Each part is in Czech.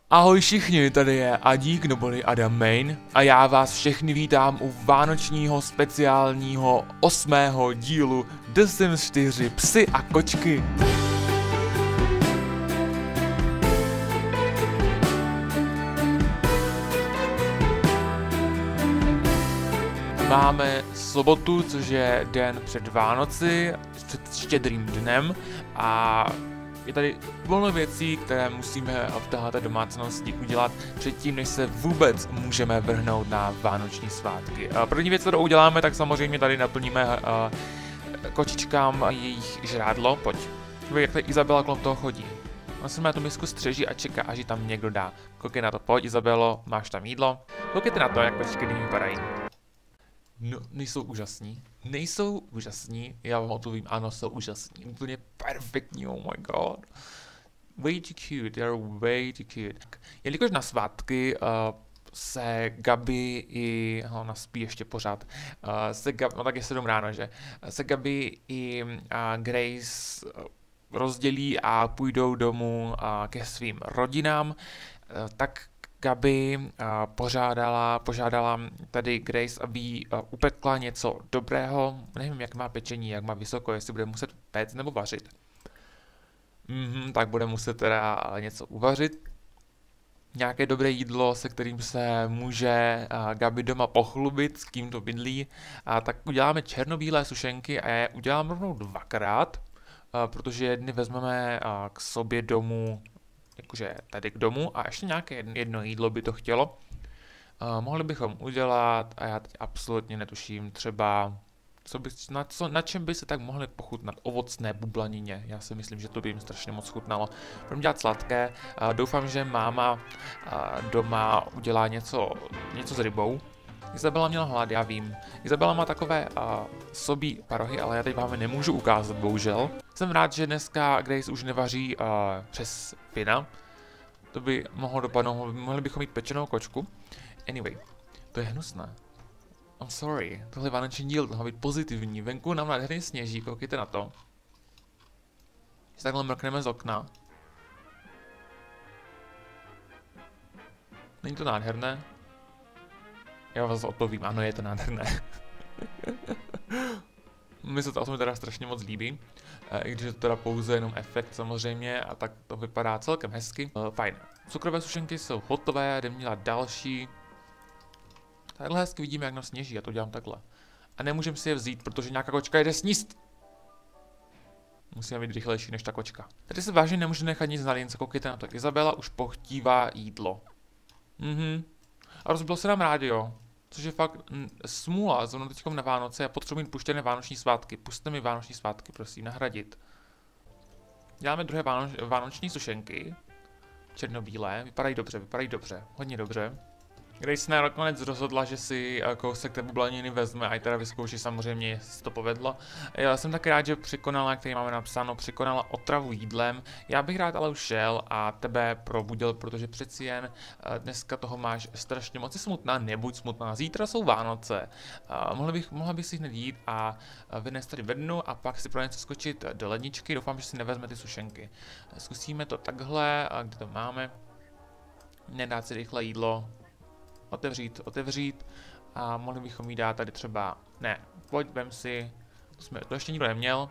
Ahoj všichni, tady je Adík neboli Adam Main a já vás všechny vítám u vánočního speciálního 8. dílu The Sims 4 Psy a kočky. Máme sobotu, což je den před Vánoci, před Štědrým dnem a je tady plno věcí, které musíme v této domácnosti udělat předtím, než se vůbec můžeme vrhnout na vánoční svátky. První věc, kterou uděláme, tak samozřejmě tady naplníme kočičkám jejich žrádlo. Pojď. Jak tady Izabela kolem toho chodí. On se má tu misku střeží a čeká, až ji tam někdo dá. Koukej na to, pojď Izabelo, máš tam jídlo. Koukejte na to, jak kočičky nyní vypadají. No, nejsou úžasní. Nejsou úžasní, já vám odpovím, ano, jsou úžasní. Úplně perfektní, oh my god. Way too cute, they are way too cute. Jelikož na svátky se Gabi i, ona spí ještě pořád, no tak je 7 ráno, že? Se Gabi i Grace rozdělí a půjdou domů ke svým rodinám, tak Gabi požádala tady Grace, aby jí upekla něco dobrého. Nevím, jak má pečení, jak má vysoko, jestli bude muset péct nebo vařit. Tak bude muset teda něco uvařit. Nějaké dobré jídlo, se kterým se může Gabi doma pochlubit, s kým to bydlí. Tak uděláme černobílé sušenky a je udělám rovnou dvakrát, protože jedny vezmeme k sobě domů, jakože tady k domu, a ještě nějaké jedno jídlo by to chtělo. Mohli bychom udělat, a já teď absolutně netuším, třeba, na čem by se tak mohli pochutnat, ovocné bublanině. Já si myslím, že to by jim strašně moc chutnalo. Budeme dělat sladké, doufám, že máma doma udělá něco s rybou. Izabela měla hlad, já vím. Izabela má takové sobí parohy, ale já teď vám je nemůžu ukázat, bohužel. Jsem rád, že dneska Grace už nevaří přes pina. To by mohlo dopadnout, mohli bychom mít pečenou kočku. Anyway, to je hnusné. I'm sorry, tohle je vánoční díl, tohle být pozitivní. Venku nám nádherně sněží, koukejte na to. Když takhle mrkneme z okna. Není to nádherné? Já vás odpovím, ano, je to nádherné. Mně se to teda strašně moc líbí, i když je to teda pouze jenom efekt samozřejmě, a tak to vypadá celkem hezky. Fajn. Cukrové sušenky jsou hotové, jdeme dělat další. Takhle hezky vidíme, jak nám sněží, já to dělám takhle. A nemůžeme si je vzít, protože nějaká kočka jde sníst. Musíme být rychlejší než ta kočka. Tady se vážně nemůže nechat nic na lince, koukejte na to. Izabela už pochtívá jídlo. A rozbilo se nám rádio. Což je fakt smůla, zrovna teďkom na Vánoce, já potřebuji mít puštěné vánoční svátky. Pusťte mi vánoční svátky, prosím, nahradit. Děláme druhé vánoční sušenky. Černobílé, vypadají dobře, hodně dobře. Grace se nakonec rozhodla, že si kousek té bublaniny vezme a i teda vyzkouší samozřejmě, jestli se to povedlo. Já jsem tak rád, že překonala, jak tady máme napsáno, překonala otravu jídlem. Já bych rád ale už šel a tebe probudil, protože přeci jen dneska toho máš strašně moc. Jsi smutná, nebuď smutná, zítra jsou Vánoce. Mohla bych si hned jít a vynést tady bednu a pak si pro něco skočit do ledničky. Doufám, že si nevezme ty sušenky. Zkusíme to takhle, kde to máme. Nedát si rychle jídlo. Otevřít a mohli bychom jí dát tady třeba, ne, pojď, vem si, to ještě nikdo neměl.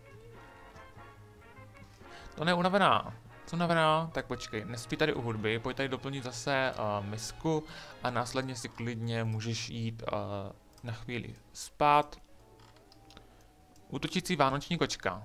To neunavená, co unavená, tak počkej, nespí tady u hudby, pojď tady doplnit zase misku a následně si klidně můžeš jít na chvíli spát. Útočící vánoční kočka.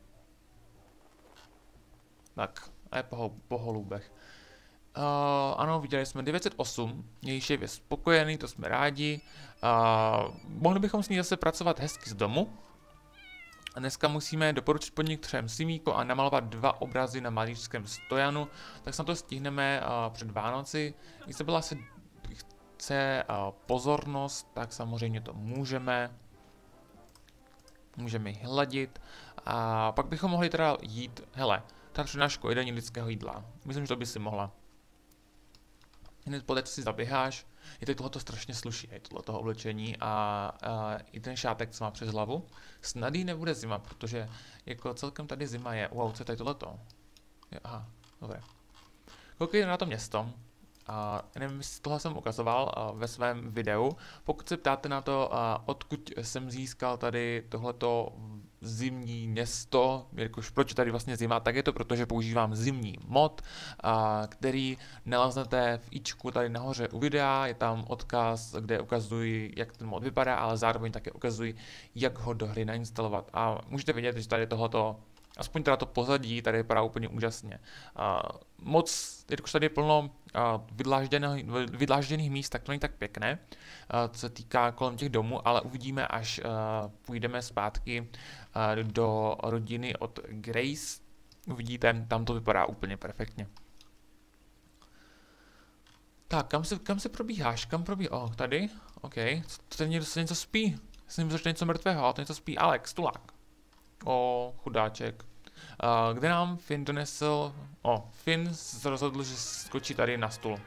Tak, a je po holubech. Ano, viděli jsme 908, jejíž je spokojený, to jsme rádi. Mohli bychom s ní zase pracovat hezky z domu. A dneska musíme doporučit podnik 3 simíko a namalovat 2 obrazy na malířském stojanu. Tak se na to stihneme před Vánoci. Izabela se chce pozornost, tak samozřejmě to můžeme. Můžeme ji hladit. A pak bychom mohli teda jít, hele, ta přednášku jedení lidského jídla. Myslím, že to by si mohla. Hned poté, co si zaběháš, je tady tohleto strašně sluší, tohleto oblečení a i ten šátek, co má přes hlavu. Snad jí nebude zima, protože jako celkem tady zima je. Wow, co je tady tohleto? Aha, dobré. koukejte na to město. Nevím, jestli tohle jsem ukazoval ve svém videu. Pokud se ptáte na to, odkud jsem získal tady tohleto zimní město, jakož proč je tady vlastně zima, tak je to proto, že používám zimní mod, který naleznete v ičku tady nahoře u videa. Je tam odkaz, kde ukazuji, jak ten mod vypadá, ale zároveň také ukazuji, jak ho do hry nainstalovat. A můžete vidět, že tady tohleto, aspoň teda to pozadí, tady vypadá úplně úžasně. Moc, jakož tady je plno vydlážděných míst, tak to není tak pěkné, co se týká kolem těch domů, ale uvidíme, až půjdeme zpátky do rodiny od Grace. Uvidíte, tam to vypadá úplně perfektně. Tak, kam se probíháš? Kam probíháš? Oh, tady? OK. Tady něco spí. Jsem myslel, že něco mrtvého, ale to něco spí. Alex, tulák. Chudáček. Kde nám Finn donesl? Finn se rozhodl, že skočí tady na stůl.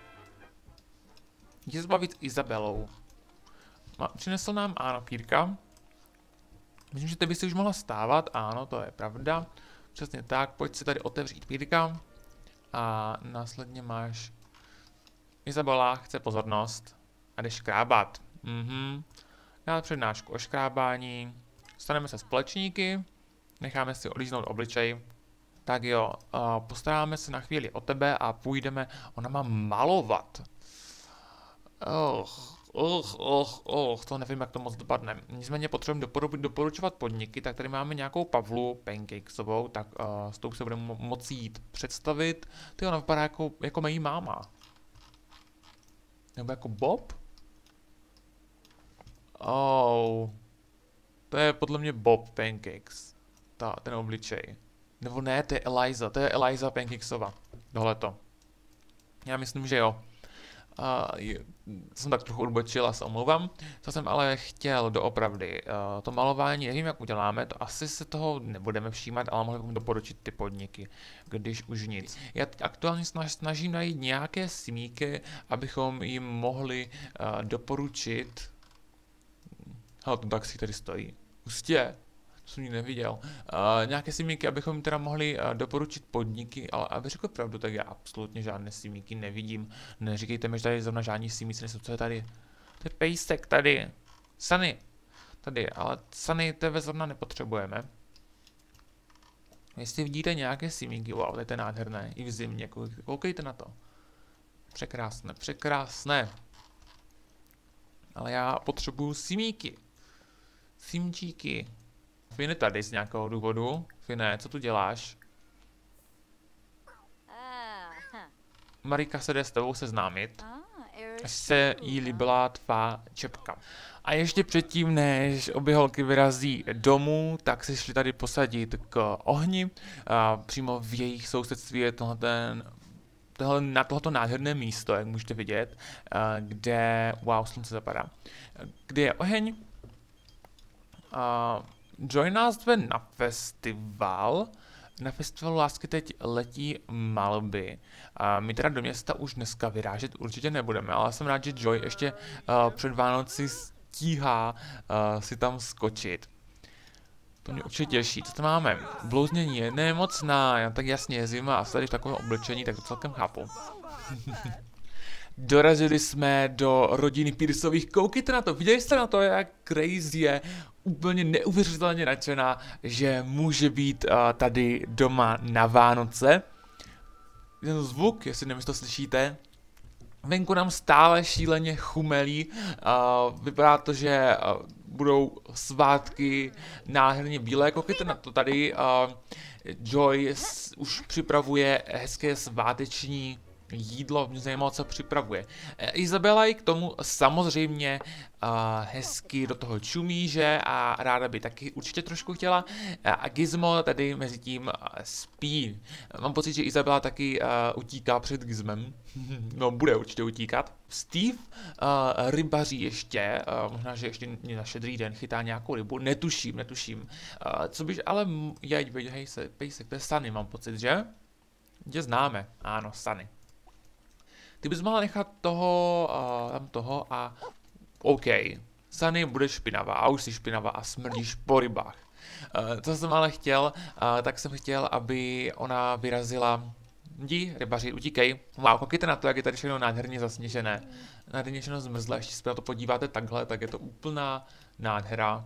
Jde se bavit s Izabelou. Přinesl nám, ano, Pírka. Myslím, že ty by si už mohla stávat, ano, to je pravda. Přesně tak, pojď si tady otevřít Pírka. A následně máš... Izabela chce pozornost a jdeš škrábat. Dát přednášku o škrábání. Staneme se společníky. Necháme si olíznout obličej. Tak jo, postaráme se na chvíli o tebe a půjdeme, ona má malovat. To nevím, jak to moc dopadne. Nicméně potřebujeme doporučovat podniky, tak tady máme nějakou Pavlu Pancakesovou, tak s tou se budeme moci jít představit. Ty ona vypadá jako mojí máma. Nebo jako Bob? To je podle mě Bob Pancakes. Ten obličej. Nebo ne, to je Eliza Pancakesova. Tohleto. Já myslím, že jo. Jsem tak trochu odbočil a se omlouvám. Co jsem ale chtěl doopravdy. To malování, nevím, jak uděláme, to asi se toho nebudeme všímat, ale mohli bychom doporučit ty podniky, když už nic. Já aktuálně snažím najít nějaké simíky, abychom jim mohli doporučit. Hele, ten taxi tady stojí. Hustě. To jsem ji neviděl. Nějaké simíky, abychom teda mohli doporučit podniky, ale aby řekl pravdu, tak já absolutně žádné simíky nevidím. Neříkejte mi, že tady zrovna žádní simíci nejsou. Co je tady? To je pejsek tady. Sunny. Tady, ale Sunny tebe zrovna nepotřebujeme. Jestli vidíte nějaké simíky, wow, to je nádherné. I v zimě, koukejte na to. Překrásné, překrásné. Ale já potřebuju simíky. Simčíky. Finn je tady z nějakého důvodu. Finne, co tu děláš? Marika se jde s tebou seznámit. Až se jí líbila tvá čepka. A ještě předtím, než obě holky vyrazí domů, tak se šli tady posadit k ohni. Přímo v jejich sousedství je na tohoto nádherné místo, jak můžete vidět, kde, wow, slunce zapadá, kde je oheň. Joy nás zve na festival. Na festivalu lásky teď letí malby. My teda do města už dneska vyrážet určitě nebudeme, ale jsem rád, že Joy ještě před Vánoci stíhá si tam skočit. To mě určitě těší. Co tam máme? Blouznění je nemocná, tak jasně je zima a tady v takovém oblečení, tak to celkem chápu. Dorazili jsme do rodiny Pearsových. Koukejte na to, viděli jste na to, jak Grace je úplně neuvěřitelně nadšená, že může být tady doma na Vánoce. Ten zvuk, jestli nevím, to slyšíte, venku nám stále šíleně chumelí. Vypadá to, že budou svátky nádherně bílé. Koukejte na to tady. Joy už připravuje hezké sváteční jídlo, mě zajímalo, co připravuje. Izabela i k tomu samozřejmě hezky do toho čumí, že? A ráda by taky určitě trošku chtěla. A Gizmo tady mezi tím spí. Mám pocit, že Izabela taky utíká před Gizmem. No, bude určitě utíkat. Steve rybaří ještě, možná, že ještě na šedrý den chytá nějakou rybu. Netuším. Co byš, ale hej se, pejsek, to je Sunny, mám pocit, že? Tě známe, ano, Sunny. Ty bys mohla nechat toho a OK. Sunny, budeš špinavá a už jsi špinavá a smrdíš po rybách. Co jsem ale chtěl, tak jsem chtěl, aby ona vyrazila Jdi, rybaři, utíkej. Wow, koukejte na to, jak je tady všechno nádherně zasněžené. Nádherně všechno zmrzlé, ještě se na to podíváte takhle, tak je to úplná nádhera.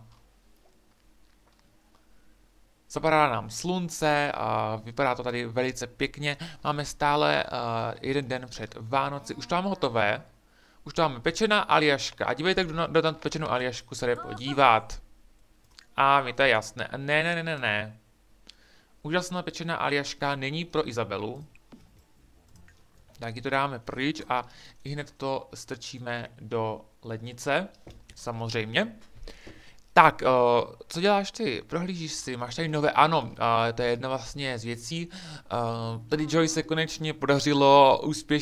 Zapadá nám slunce a vypadá to tady velice pěkně. Máme stále jeden den před Vánoci. Už to máme hotové. Už to máme pečená Aljaška. A dívejte, kdo na pečenou Aljašku se jde podívat. A mi to je jasné. Ne. Úžasná pečená Aljaška není pro Izabelu. Tak ji to dáme pryč a hned to strčíme do lednice. Samozřejmě. Tak, co děláš ty? Prohlížíš si, máš tady nové, ano, to je jedna vlastně z věcí. Tady Joy se konečně podařilo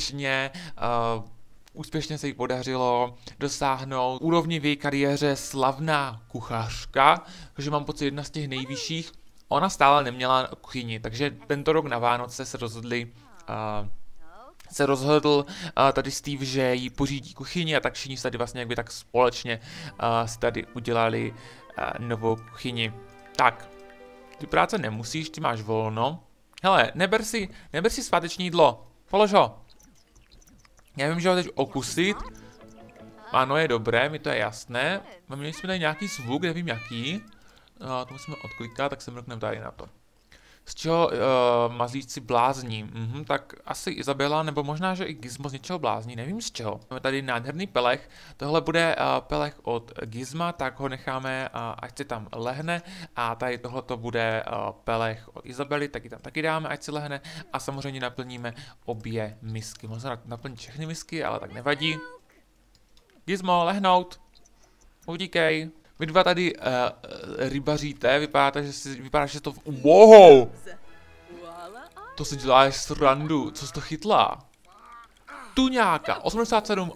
úspěšně se jí podařilo dosáhnout úrovně v její kariéře slavná kuchařka, takže mám pocit jedna z těch nejvyšších. Ona stále neměla kuchyni, takže tento rok na Vánoce se rozhodl tady Steve, že jí pořídí kuchyni a tak všichni tady vlastně jakby tak společně si tady udělali novou kuchyni. Tak, ty práce nemusíš, ty máš volno. Hele, neber si sváteční jídlo, polož ho. Já vím, že ho teď okusit. Ano, je dobré, mi to je jasné. Měli jsme tady nějaký zvuk, nevím jaký. To musíme odklikat, tak se mrkneme tady na to. Z čeho mazlíci blázní? Tak asi Izabela, nebo možná, že i Gizmo z něčeho blázní, nevím z čeho. Máme tady nádherný pelech, tohle bude pelech od Gizma, tak ho necháme, ať si tam lehne. A tady tohleto bude pelech od Izabely, tak ji tam taky dáme, ať si lehne. A samozřejmě naplníme obě misky. Možná naplnit všechny misky, ale tak nevadí. Gizmo, lehnout. Utíkej. Vy dva tady rybaříte, vypadá, že to... Wow! To si děláš srandu, co jsi to chytla? Tuňáka, 87,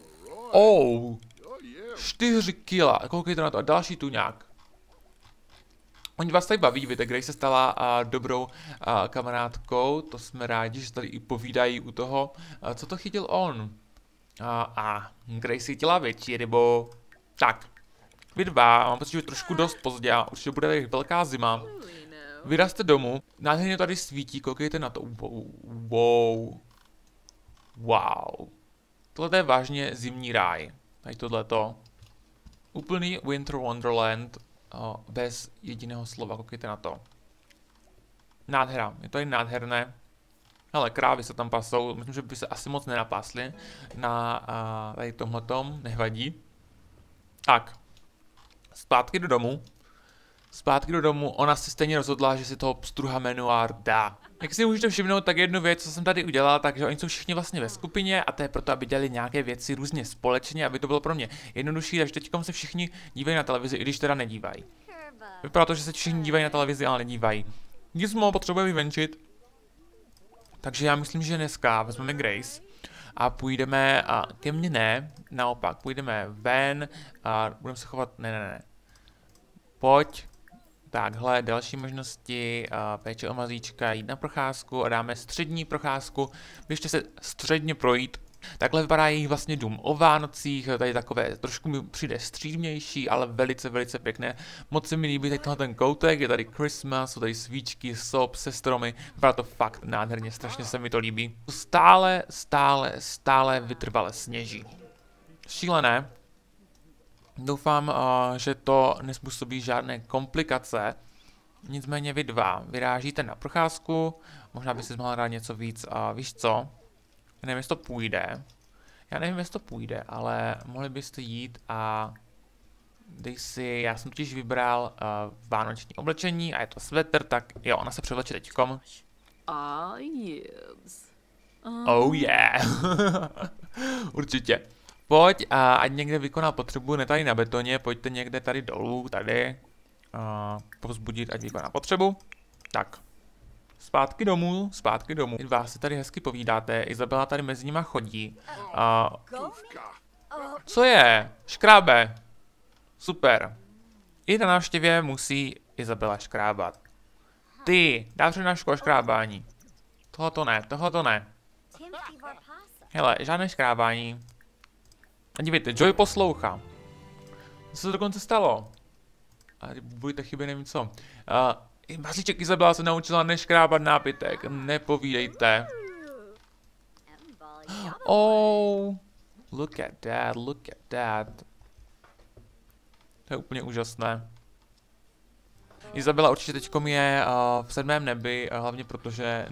4 kila, koukejte na to, a další tuňák. Oni vás tady baví, víte, Grace se stala dobrou kamarádkou, to jsme rádi, že tady i povídají u toho. Co to chytil on? Grace chytila větší rybu. Tak. Vy dva, mám pocit, že je trošku dost pozdě a určitě bude tady velká zima. Vyrazte domů, nádherně tady svítí, koukejte na to. Wow. Tohle je vážně zimní ráj. Tady tohleto. Úplný Winter Wonderland bez jediného slova, koukejte na to. Nádhera, je to i nádherné. Hele, krávy se tam pasou, myslím, že by se asi moc nenapásly na tady tomhletom, nevadí. Tak. Zpátky do domu, ona si stejně rozhodla, že si toho pstruha Menuar dá. Jak si můžete všimnout, tak jednu věc, co jsem tady udělal, takže oni jsou všichni vlastně ve skupině a to je proto, aby dělali nějaké věci různě společně, aby to bylo pro mě jednodušší, takže teďkom se všichni dívají na televizi, i když teda nedívají. Vypadá to, že se všichni dívají na televizi, ale nedívají. Gizmo potřebuje vyvenčit, takže já myslím, že dneska vezmeme Grace a půjdeme, ke mně ne, naopak, půjdeme ven a budeme se chovat, ne. Pojď, takhle, další možnosti, péče o mazlíčka, jít na procházku a dáme střední procházku, běžte se středně projít. Takhle vypadá jejich vlastně dům o Vánocích, tady takové, trošku mi přijde střídmější, ale velice, velice pěkné. Moc se mi líbí tady tenhle ten koutek, je tady Christmas, jsou tady svíčky, sop se stromy, vypadá to fakt nádherně, strašně se mi to líbí. Stále vytrvale sněží. Šílené. Doufám, že to nezpůsobí žádné komplikace. Nicméně vy dva vyrážíte na procházku, možná by si mohla dát něco víc, víš co? Já nevím, jestli to půjde, ale mohli byste jít a dej si, já jsem totiž vybral vánoční oblečení a je to svetr, tak jo, ona se převleče teďkom. Oh yeah. Určitě. Pojď, ať někde vykoná potřebu, ne tady na betoně, pojďte někde tady dolů, tady. Povzbudit, ať vykoná potřebu. Tak. Zpátky domů. Vás si tady hezky povídáte, Izabela tady mezi nima chodí. Co je? Škrábe. Super. I na návštěvě musí Izabela škrábat. Ty, dá přednášku o škrábání. Tohoto ne. Hele, žádné škrábání. A dívejte, Joy poslouchá. Co se dokonce stalo? A budete chyby, nevím co. Mazlíček Izabela se naučila neškrábat nápitek. Nepovídejte. Oh, look at that, look at that. To je úplně úžasné. Izabela určitě teďkom je v 7. nebi, hlavně protože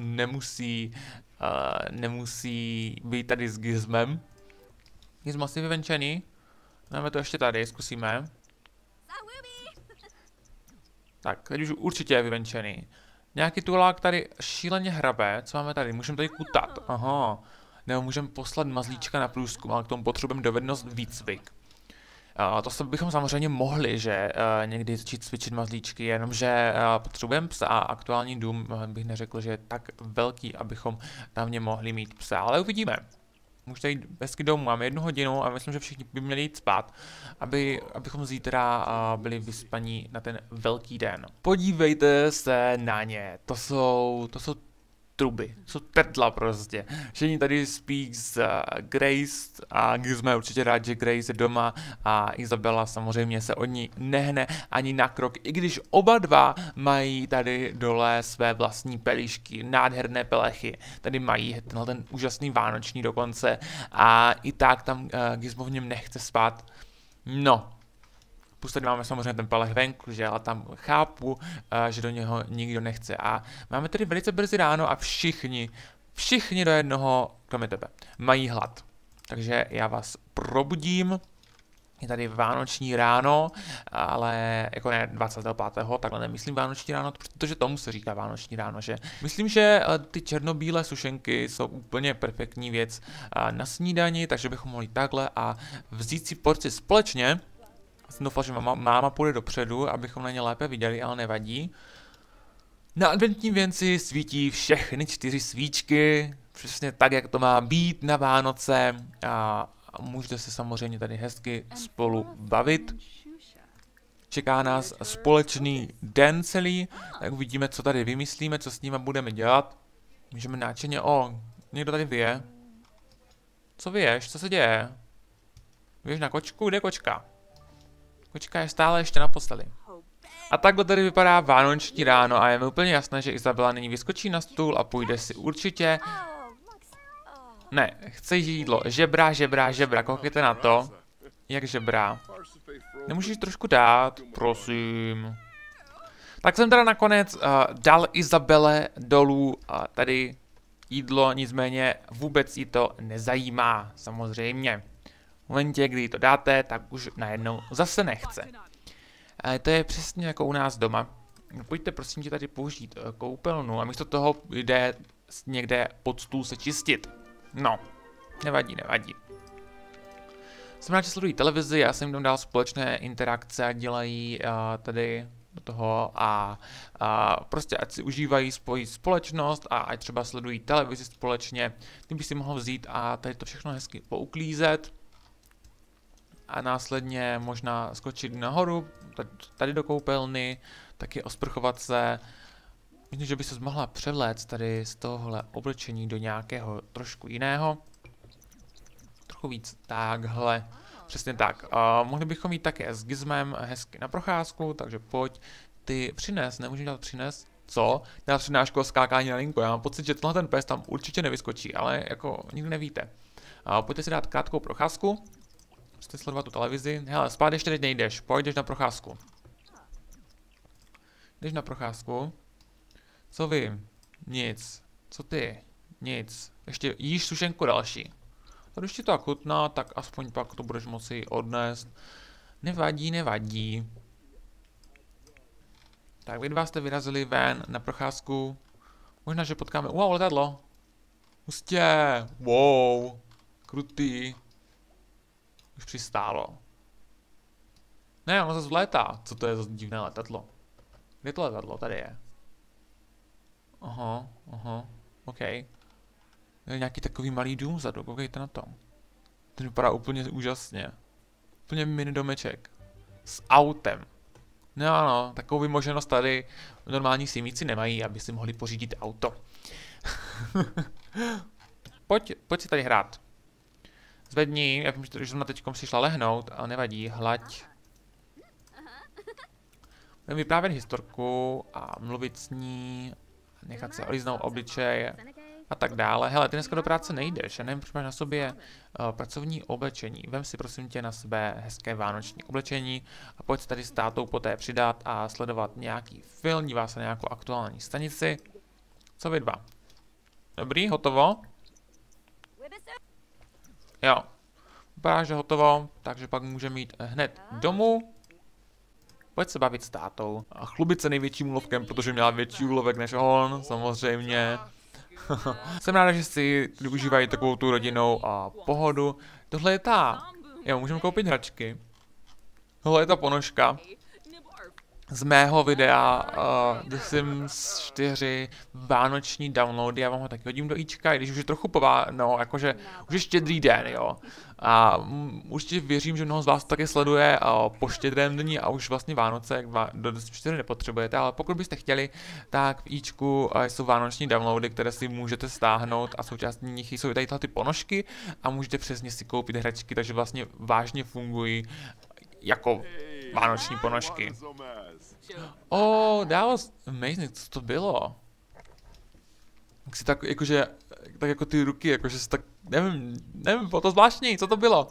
nemusí být tady s Gizmem. Gizmo asi vyvenčený. Máme to ještě tady, zkusíme. Tak, teď už určitě je vyvenčený. Nějaký tulák tady šíleně hrabe. Co máme tady? Můžeme tady kutat. Aha. Nebo můžeme poslat mazlíčka na průzkum, ale k tomu potřebujeme dovednost výcvik. To bychom samozřejmě mohli, že někdy začít cvičit mazlíčky, jenomže potřebujeme psa a aktuální dům bych neřekl, že je tak velký, abychom tam mohli mít psa, ale uvidíme. Můžete jít hezky domů, máme 1 hodinu a myslím, že všichni by měli jít spát, abychom zítra byli vyspaní na ten velký den. Podívejte se na ně, to jsou truby, jsou trdla prostě. Všichni tady spí s Grace a jsme určitě rád, že Grace je doma a Izabela samozřejmě se od ní nehne ani na krok, i když oba dva mají tady dole své vlastní pelíšky, nádherné pelechy. Tady mají ten úžasný vánoční dokonce a i tak tam Gizmo v něm nechce spát. No. Plus tady máme samozřejmě ten pelech venku, že ale tam chápu, že do něho nikdo nechce. A máme tedy velice brzy ráno a všichni do jednoho, kromě tebe, mají hlad. Takže já vás probudím. Je tady vánoční ráno, ale jako ne 25. takhle nemyslím vánoční ráno, protože tomu se říká vánoční ráno, že? Myslím, že ty černobílé sušenky jsou úplně perfektní věc na snídani, takže bychom mohli takhle a vzít si porci společně. Jsem doufal, že máma půjde dopředu, abychom na ně lépe viděli, ale nevadí. Na adventní věnci svítí všechny 4 svíčky, přesně tak, jak to má být na Vánoce. A můžete se samozřejmě tady hezky spolu bavit. Čeká nás společný den celý, tak uvidíme, co tady vymyslíme, co s nimi budeme dělat. Můžeme náčeně, někdo tady vyje. Co vyješ? Co se děje? Vyješ na kočku? Kde je kočka? Kočka je stále ještě na posteli. A takhle tady vypadá vánoční ráno a je mi úplně jasné, že Izabela nyní vyskočí na stůl a půjde si určitě... Ne, chce jídlo. Žebra, koukejte na to. Jak žebra. Nemůžeš trošku dát? Prosím. Tak jsem teda nakonec dal Izabele dolů tady jídlo, nicméně vůbec jí to nezajímá, samozřejmě. V momentě, kdy to dáte, tak už najednou zase nechce. To je přesně jako u nás doma. Pojďte prosím tě tady použít koupelnu a místo toho jde někde pod stůl se čistit. No, nevadí. Jsem rád, že sledují televizi, já jsem jim tam dal společné interakce a dělají tady do toho a prostě ať si užívají svoji společnost a ať třeba sledují televizi společně. Tím by si mohl vzít a tady to všechno hezky pouklízet. A následně možná skočit nahoru, tady do koupelny, taky osprchovat se. Myslím, že by se mohla převléct tady z tohohle oblečení do nějakého trošku jiného. Trochu víc takhle. Přesně tak. Mohli bychom jít také s Gizmem hezky na procházku, takže pojď. Ty přines, nemůžu dělat přines? Co? Dělat přednášku o skákání na linku. Já mám pocit, že tenhle ten pes tam určitě nevyskočí, ale jako nikdy nevíte. Pojďte si dát krátkou procházku. Musíte sledovat tu televizi. Hele, spát ještě teď nejdeš, půjdeš na procházku. Jdeš na procházku. Co vy? Nic. Co ty? Nic. Ještě jíš sušenku další. A když ti to chutná, tak aspoň pak to budeš moci odnést. Nevadí. Tak vy dva jste vyrazili ven na procházku. Možná, že potkáme... letadlo. Hustě. Wow. Krutý. Už přistálo. Ne, ono zase vlétá. Co to je za divné letadlo? Kde je to letadlo? Tady je. Aha. OK. Je nějaký takový malý dům vzadu, koukejte na to. Ten vypadá úplně úžasně. Úplně mini domeček. S autem. No ano, takovou vymoženost tady normální simíci nemají, aby si mohli pořídit auto. Pojď si tady hrát. Zvedni, já vím, že jsem teďkom si šla lehnout, ale nevadí, hlaď. Budeme vyprávět historku a mluvit s ní, nechat se olíznout obličej. a tak dále. Hele, ty dneska do práce nejdeš, já nevím, proč máš na sobě pracovní oblečení. Vem si prosím tě na sebe hezké vánoční oblečení a pojď se tady s tátou poté přidat a sledovat nějaký film, dívá se na nějakou aktuální stanici. Co vy dva? Dobrý, hotovo? Jo. Vypadá, že hotovo, takže pak můžeme jít hned domů. Pojď se bavit s tátou a chlubit se největším úlovkem, protože měla větší úlovek než on, samozřejmě. Jsem ráda, že si užívají takovou tu rodinnou a pohodu. Tohle je ta. Jo, můžeme koupit hračky. Tohle je ta ponožka z mého videa The Sims 4 vánoční downloady. Já vám ho taky hodím do ička, i když už je trochu no, jakože už je štědrý den, jo. A určitě věřím, že mnoho z vás to taky sleduje po štědrém dní a už vlastně Vánoce, jak do 4 nepotřebujete, ale pokud byste chtěli, tak v ičku jsou vánoční downloady, které si můžete stáhnout a součástí nich jsou tady ty ponožky a můžete přesně si koupit hračky, takže vlastně vážně fungují jako vánoční ponožky. Oh, that was amazing, co to bylo? Jak si tak, jakože, tak jako ty ruky, jakože si tak, nevím, bylo to zvláštní, co to bylo?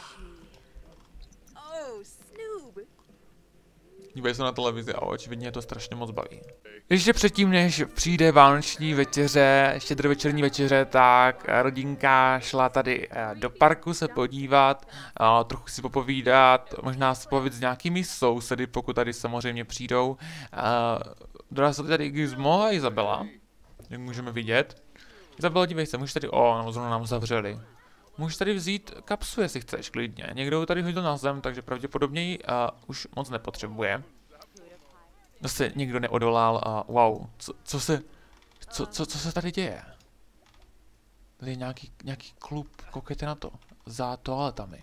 Dívají se na televizi a očividně je to strašně moc baví. Ještě předtím, než přijde vánoční večeře, štědrovečerní večeře, tak rodinka šla tady do parku se podívat, trochu si popovídat, možná se pobavit s nějakými sousedy, pokud tady samozřejmě přijdou. Dorazili tady Gizmo a Izabela, jak můžeme vidět. Izabela, dívej se, můžeš tady, no, zrovna nám zavřeli. Můžeš tady vzít kapsu, jestli chceš, klidně. Někdo tady hodil na zem, takže pravděpodobně ji už moc nepotřebuje. Zase někdo neodolal a wow, co se tady děje? Tady je nějaký klub, koukejte na to, za toaletami.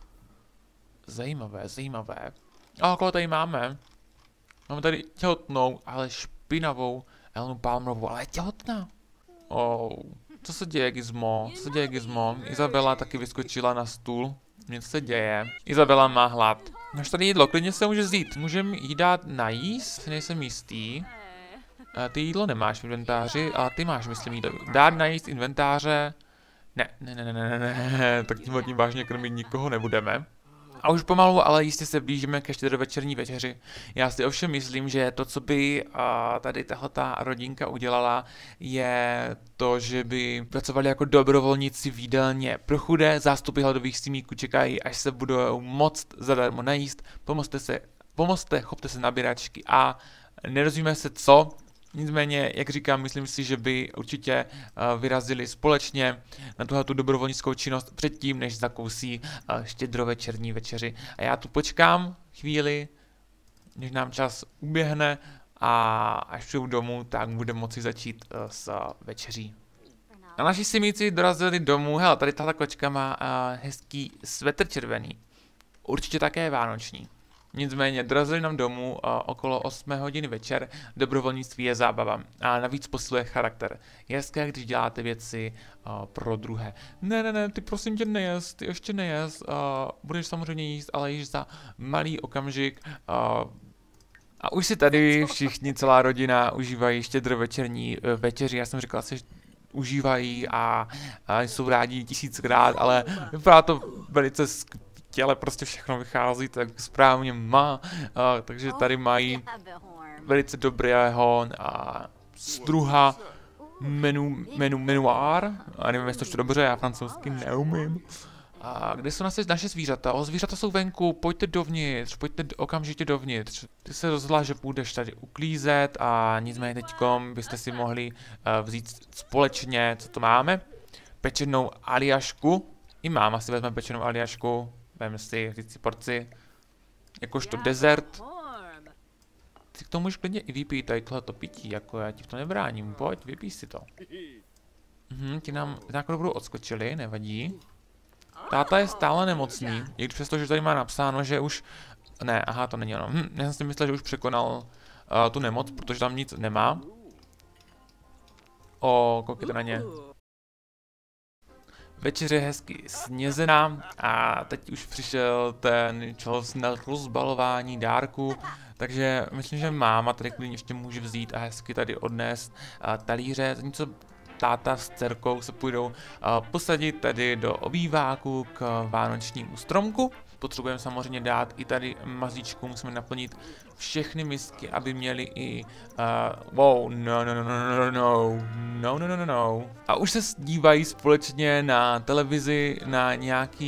Zajímavé. A koho tady máme? Máme tady těhotnou, ale špinavou Elenu Palmerovou, ale je těhotná. Co se děje, Gizmo? Izabela taky vyskočila na stůl. Něco se děje. Izabela má hlad. Máš tady jídlo, klidně se může vzít. Můžeme jí dát najíst? Nejsem jistý. Ty jídlo nemáš v inventáři, ale ty máš, myslím, jídlo. Dát najíst inventáře. Ne, tak tím vážně krmit nikoho nebudeme. A už pomalu, ale jistě se blížíme ke štědrovečerní večeři. Já si ovšem myslím, že to, co by tady tahleta rodinka udělala, je to, že by pracovali jako dobrovolníci v jídelně pro chudé. Zástupy hladových stímíků čekají, až se budou moct zadarmo najíst. Pomozte, chopte se nabíračky a nerozumíme se co. Nicméně, jak říkám, myslím si, že by určitě vyrazili společně na tuhletu dobrovolnickou činnost předtím, než zakousí štědrovečerní večeři. A já tu počkám chvíli, než nám čas uběhne a až přijdu domů, tak budeme moci začít s večeří. A naši simíci dorazili domů. Hele, tady tahle kočka má hezký svetr červený. Určitě také vánoční. Nicméně dorazili nám domů okolo 8 hodiny večer, dobrovolnictví je zábava a navíc posiluje charakter. Je hezké, když děláte věci pro druhé. Ne, ty prosím tě nejest, ty ještě nejest, budeš samozřejmě jíst, ale již za malý okamžik. A už si tady všichni, celá rodina, užívají štědrovečerní večeři, já jsem říkal, že užívají a jsou rádi 1000krát, ale vypadá to velice ale prostě všechno vychází tak správně má, takže tady mají velice dobrého struha menuár, a nevím, jestli to dobře, já francouzsky neumím. A kde jsou naše zvířata? Zvířata jsou venku, pojďte dovnitř, okamžitě dovnitř. Ty se rozhodla, že půjdeš tady uklízet a nicméně teďkom byste si mohli vzít společně, co to máme? Pečenou aliašku. I máma si vezme pečenou aliašku. Vem si, říct si porci, jakožto dezert. Ty k tomu můžeš klidně i vypít tady tohleto pití, jako já ti v to nebráním, pojď, vypij si to. Ti nám nějakou dobu odskočili, nevadí. Táta je stále nemocný, i když přesto, že tady má napsáno, že už... Ne, aha, to není ono. Já jsem si myslel, že už překonal tu nemoc, protože tam nic nemá. Koukejte na ně. Večeře hezky snězená a teď už přišel ten čas na rozbalování dárku, takže myslím, že máma tady klidně ještě může vzít a hezky tady odnést talíře. Něco táta s dcerkou se půjdou posadit tady do obýváku k vánočnímu stromku. Potřebujeme samozřejmě dát i tady mazlíčku, musíme naplnit všechny misky, aby měli i wow, no. A už se dívají společně na televizi na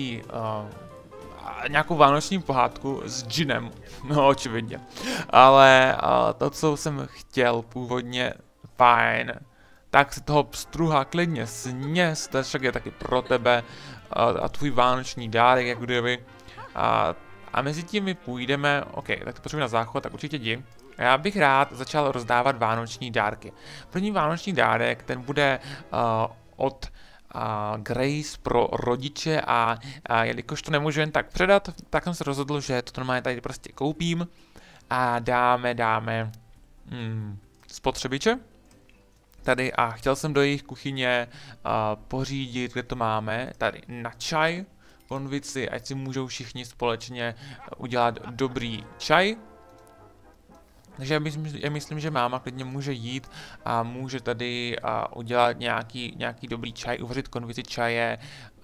nějakou vánoční pohádku s džinem, no očividně. Ale to, co jsem chtěl původně, fajn, tak se toho pstruha klidně sněz, to však je taky pro tebe a tvůj vánoční dárek, jak kdyby. A mezi tím my půjdeme, ok, tak to potřebujeme na záchod, tak určitě jdi. Já bych rád začal rozdávat vánoční dárky. První vánoční dárek, ten bude od Grace pro rodiče a jelikož to nemůžu jen tak předat, tak jsem se rozhodl, že to normálně tady prostě koupím a dáme spotřebiče tady a chtěl jsem do jejich kuchyně pořídit, kde to máme, tady na čaj, konvici, ať si můžou všichni společně udělat dobrý čaj. Takže já myslím, že máma klidně může jít a může tady udělat nějaký dobrý čaj, uvařit konvici čaje.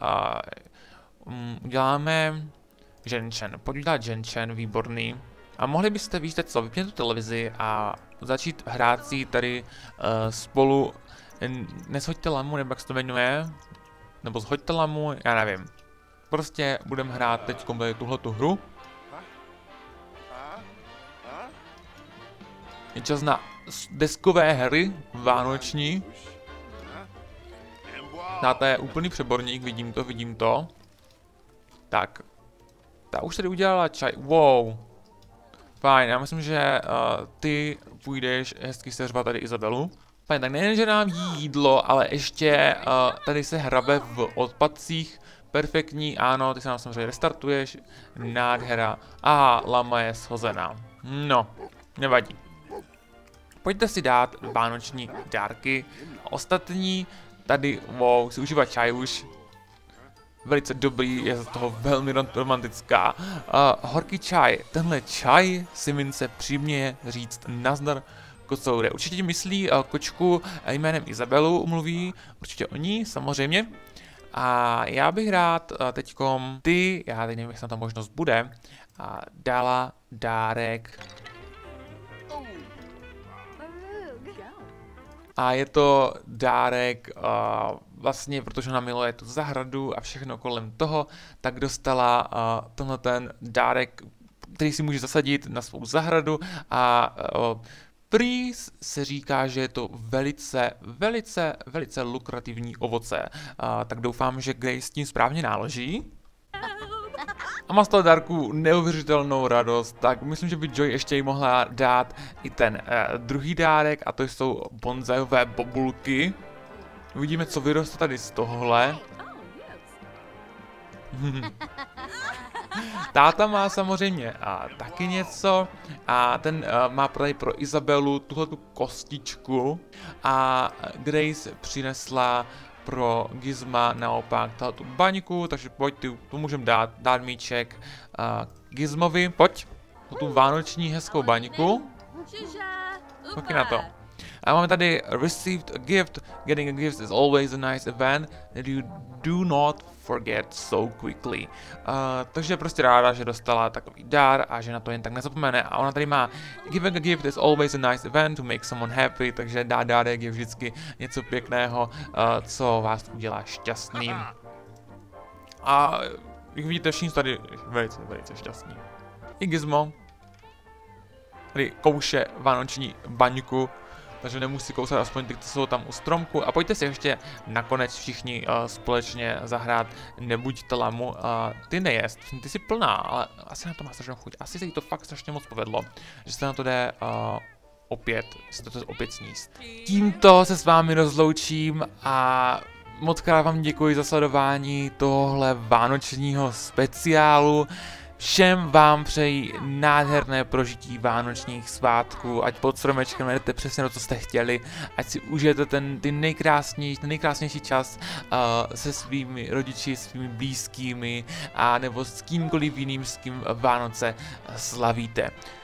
Uděláme ženšen, pojď udělat ženšen, výborný. A mohli byste, víte co, vypnět tu televizi a začít hrát si tady spolu, neshoďte lamu, nebo jak se to jmenuje, nebo zhoďte lamu, já nevím. Prostě budeme hrát teď tuhletu hru. Je čas na deskové hry vánoční. Táta je úplný přeborník, vidím to. Tak. Ta už tady udělala čaj, wow. Fajn, já myslím, že ty půjdeš hezky seřvat tady Izabelu. Fajn, tak nejen, že nám jí jídlo, ale ještě tady se hrabe v odpadcích. Perfektní, ano, ty se nám samozřejmě restartuješ. Nádhera. Aha, lama je shozená. No, nevadí. Pojďte si dát vánoční dárky. Ostatní tady, wow, si užívat čaj už. Velice dobrý, je z toho velmi romantická. Horký čaj. Tenhle čaj si mince přímě říct nazdar kocoure. Určitě ti myslí kočku jménem Izabelu, umluví určitě o ní, samozřejmě. A já bych rád teďkom já teď nevím, jestli tam ta možnost bude, dala dárek. A je to dárek vlastně, protože ona miluje tu zahradu a všechno kolem toho, tak dostala tenhle ten dárek, který si může zasadit na svou zahradu a prý se říká, že je to velice lukrativní ovoce. Tak doufám, že Grace s tím správně náloží. A má z toho dárku neuvěřitelnou radost, tak myslím, že by Joy ještě jí mohla dát i ten druhý dárek, a to jsou bonzajové bobulky. Uvidíme, co vyroste tady z tohohle. Táta má samozřejmě taky něco a ten má tady pro Izabelu tuhletu kostičku a Grace přinesla pro Gizma naopak tu baňku, takže pojď, tu můžeme dát míček Gizmovi, pojď, tu vánoční hezkou baňku. Pojď na to. A máme tady received a gift. Getting a gift is always a nice event that you do not forget so quickly. Takže je prostě ráda, že dostala takový dár a že na to jen tak nezapomene. A ona tady má giving a gift is always a nice event to make someone happy, takže dárek je vždycky něco pěkného, co vás udělá šťastným. A jak vidíte, všichni tady velice šťastní. I Gizmo tady kouše vánoční baňku, takže nemusí kousat aspoň ty, co jsou tam u stromku. A pojďte si ještě nakonec všichni společně zahrát Nebuď lamu. Ty nejest, ty jsi plná, ale asi na to má strašnou chuť. Asi se jí to fakt strašně moc povedlo, že se na to jde opět sníst. Tímto se s vámi rozloučím a moc krát vám děkuji za sledování tohle vánočního speciálu. Všem vám přeji nádherné prožití vánočních svátků, ať pod stromečkem jdete přesně to, co jste chtěli, ať si užijete ten nejkrásnější čas se svými rodiči, svými blízkými a nebo s kýmkoliv jiným, s kým Vánoce slavíte.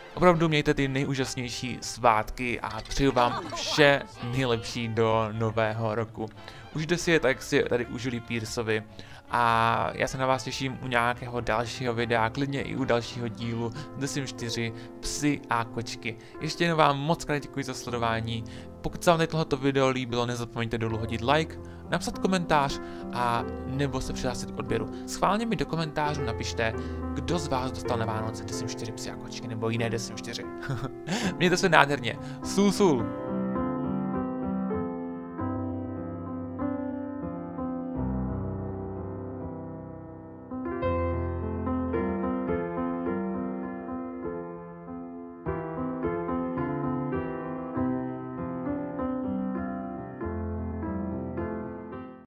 Opravdu mějte ty nejúžasnější svátky a přeju vám vše nejlepší do nového roku. Užijte si je tak, jak si tady užili Pierceovi. A já se na vás těším u nějakého dalšího videa, klidně i u dalšího dílu The Sims 4 Psy a kočky. Ještě jednou vám moc krát děkuji za sledování. Pokud se vám tohoto video líbilo, nezapomeňte dolů hodit like, napsat komentář a nebo se přihlásit k odběru. Schválně mi do komentářů napište, kdo z vás dostal na Vánoce The Sims 4 Psy a kočky nebo jiné The Sims 4. Mějte se nádherně. Sul.